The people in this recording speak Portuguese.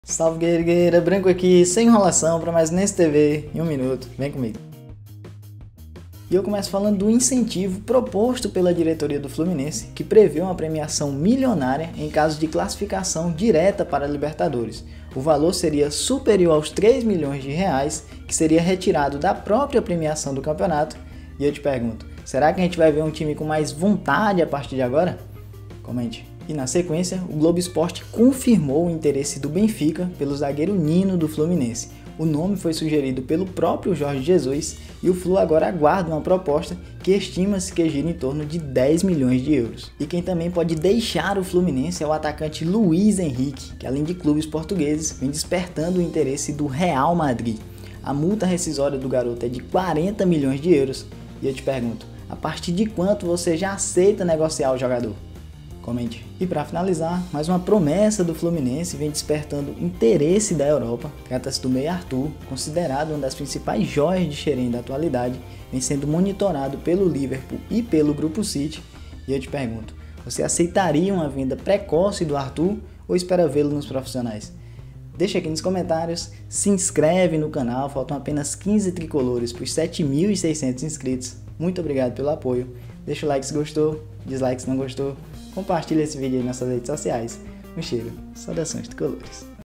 Salve guerreira, Branco aqui, sem enrolação para mais Nesse TV em 1 minuto, vem comigo. E eu começo falando do incentivo proposto pela diretoria do Fluminense, que prevê uma premiação milionária em caso de classificação direta para a Libertadores. O valor seria superior aos 3 milhões de reais, que seria retirado da própria premiação do campeonato. E eu te pergunto, será que a gente vai ver um time com mais vontade a partir de agora? Comente. E na sequência, o Globo Esporte confirmou o interesse do Benfica pelo zagueiro Nino do Fluminense. O nome foi sugerido pelo próprio Jorge Jesus e o Flu agora aguarda uma proposta que estima-se que gira em torno de 10 milhões de euros. E quem também pode deixar o Fluminense é o atacante Luiz Henrique, que além de clubes portugueses, vem despertando o interesse do Real Madrid. A multa rescisória do garoto é de 40 milhões de euros. E eu te pergunto, a partir de quanto você já aceita negociar o jogador? Comente. E para finalizar, mais uma promessa do Fluminense vem despertando interesse da Europa. Trata-se do meia Arthur, considerado uma das principais joias de Xerém da atualidade, vem sendo monitorado pelo Liverpool e pelo Grupo City. E eu te pergunto, você aceitaria uma venda precoce do Arthur ou espera vê-lo nos profissionais? Deixa aqui nos comentários, se inscreve no canal, faltam apenas 15 tricolores para os 7.600 inscritos. Muito obrigado pelo apoio. Deixa o like se gostou, dislike se não gostou. Compartilhe esse vídeo aí nas suas redes sociais. Um cheiro, saudações tricolores.